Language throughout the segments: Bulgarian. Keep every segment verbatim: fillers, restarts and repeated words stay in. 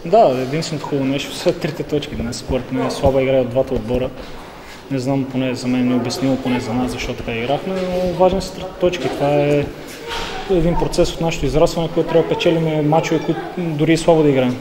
Да, единственото хубаво нещо са трите точки днес. Според мен слаба игра от двата отбора. Не знам, поне за мен не е обяснило, поне за нас, защо така играхме, но важни са трите точки. Това е един процес от нашето израстване, който трябва да печелим мачове, които дори и слабо да играем.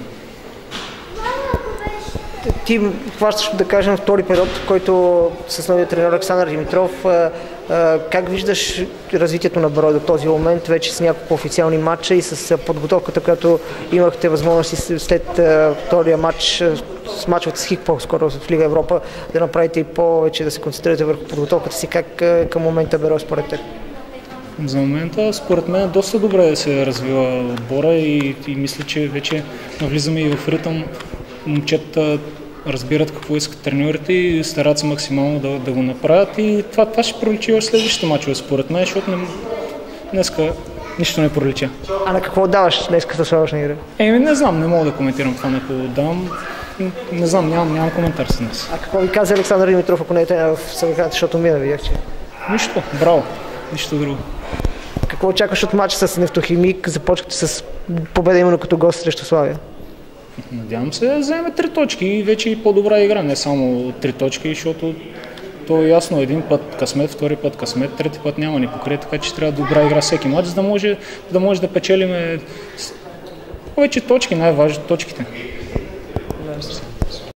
Ти хващаш, да кажем, втори период, в който с новия тренер Александър Димитров. Как виждаш развитието на Берое до този момент, вече с няколко официални матча и с подготовката, която имахте възможности след втория матч, с матчът с Хик по-скоро в Лига Европа, да направите и повече, да се концентрирате върху подготовката си? Как към момента Берое според теб? За момента, според мен, доста добре се развива отбора и, и мисля, че вече навлизаме и в ритъм. Момчета разбират какво искат треньорите и старат се максимално да, да го направят и това, това ще проличи в следващите мачове според мен, защото не, днеска нищо не пролича. А на какво даваш днеска да слагаш на игра? Еми не знам, не мога да коментирам това, на какво давам. Не знам, нямам, нямам коментар с днес. А какво ви каза Александър Димитров, ако не е в съвеката, защото мина, видях, че... Нищо, браво, нищо друго. Какво очакваш от матча с Нефтохимик? Започвате с победа именно като гост срещу Славия. Надявам се да вземе три точки и вече и по-добра игра, не само три точки, защото то е ясно, един път късмет, втори път късмет, трети път няма ни покрие, така че трябва добра игра всеки матч, за да може да, може да печелиме повече точки, най-важно точките.